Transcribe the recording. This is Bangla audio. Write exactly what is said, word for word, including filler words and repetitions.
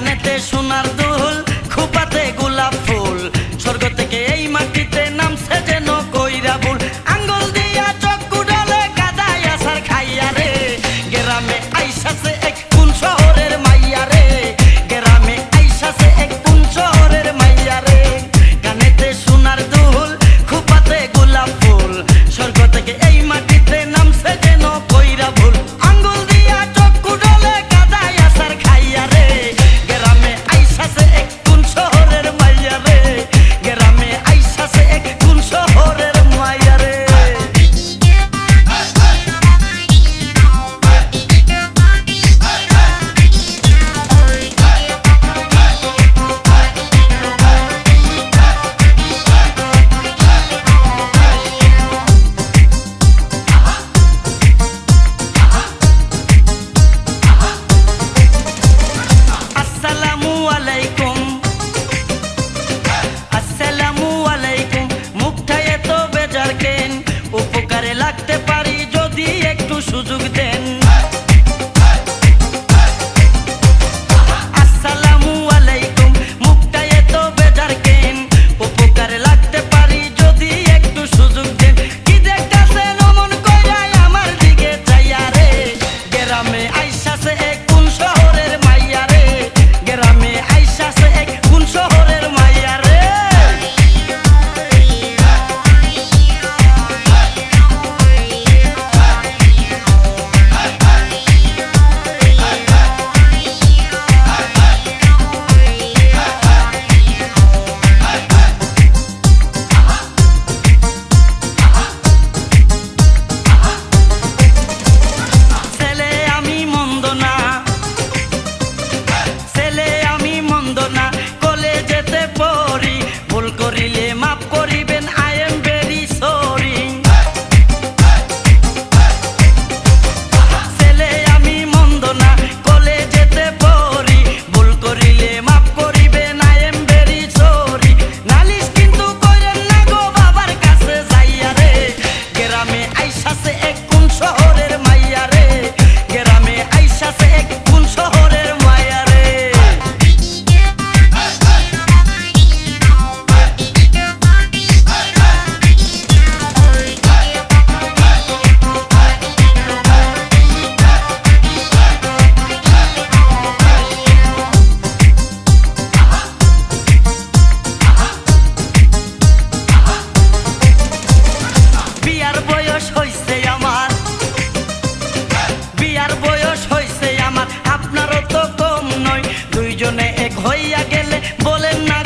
কানেতে সোনার দুল খোপাতে গোলাপ ফুল স্বর্গ থেকে এই মাটিতে নামছে যেন কইরা ভুল আঙ্গুল দিয়া চক্ষু ডলে কাদায় আসার খাইয়া রে গ্রামে আইসাছে এক কোন শহরের মাইয়া রে গ্রামে আইসাছে এক কোন শহরের মাইয়া রে কানেতে সোনার দুল খোপাতে গোলাপ ফুল স্বর্গ থেকে এই মাটিতে নামছে যেন কইরা ভুল আঙ্গুল দিয়া চক্ষু ডলে কাদায় আসার খাইয়া রে গ্রামে আইসাছে এক কোন শহরের মাইয়া রে গ্রামে আইসাছে এক কোন শহরের মাইয়া রে আসসালামু আলাইকুম আসসালামু আলাইকুম মুখটা এত বেজার কেন উপকারে লাগতে পারি যদি একটু সুযোগ দেন আসসালামু আলাইকুম মুখটা এত বেজার কেন উপকারে লাগতে পারি যদি একটু সুযোগ দেন কি দেখতাছেন অমন কইরা আমার দিকে চাইয়া রে গ্রামে আইসাছে এক কোন শহরের মাইয়া রে গ্রামে আইসাছে এক কোন শহরের মাইয়া রে ছেলে আমি মন্দ না ছেলে আমি মন্দ না কলেজেতে পড়ি ভুল করিলে মাফ করিবেন আই এম ভেরি সরি ছেলে আমি মন্দ না কলেজেতে পড়ি ভুল করিলে মাফ করিবেন আই এম ভেরি সরি নালিশ কিন্তু কইরেন না গো বাবার কাছে যাইয়া রে গ্রামে আইসাছে এক কোন শহরের মাইয়া রে গ্রামে আইসাছে এক কোন শহরের মাইয়া রে বিয়ার বয়স হইছে আমার বিয়ার বয়স হইছে আমার আপনারও তো কম নয় দুইজনে এক হইয়া গেলে বলেন না